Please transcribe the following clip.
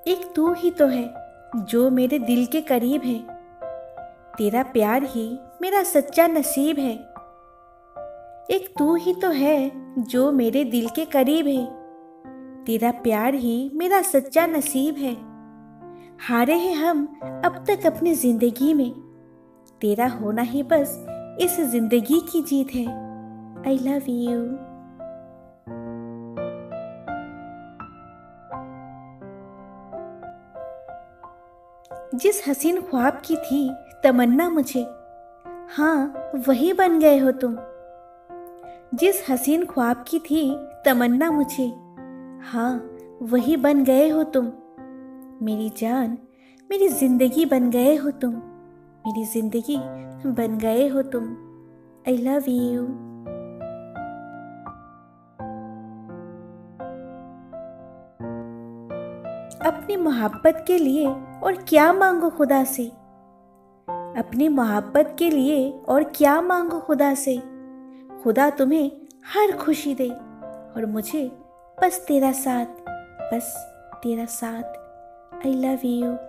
एक तू ही तो है जो मेरे दिल के करीब है। तेरा प्यार ही मेरा सच्चा नसीब है। एक तू ही तो है जो मेरे दिल के करीब है। तेरा प्यार ही मेरा सच्चा नसीब है। हारे हैं हम अब तक अपनी जिंदगी में। तेरा होना ही बस इस जिंदगी की जीत है। I love you. जिस हसीन ख्वाब की थी तमन्ना मुझे, हाँ वही बन गए हो तुम। जिस हसीन ख्वाब की थी तमन्ना मुझे, हाँ वही बन गए हो तुम। मेरी जान, मेरी जिंदगी बन गए हो तुम। मेरी जिंदगी बन गए हो तुम। I love you. अपनी मोहब्बत के लिए और क्या मांगो खुदा से। अपनी मोहब्बत के लिए और क्या मांगो खुदा से। खुदा तुम्हें हर खुशी दे और मुझे बस तेरा साथ, बस तेरा साथ। I love you.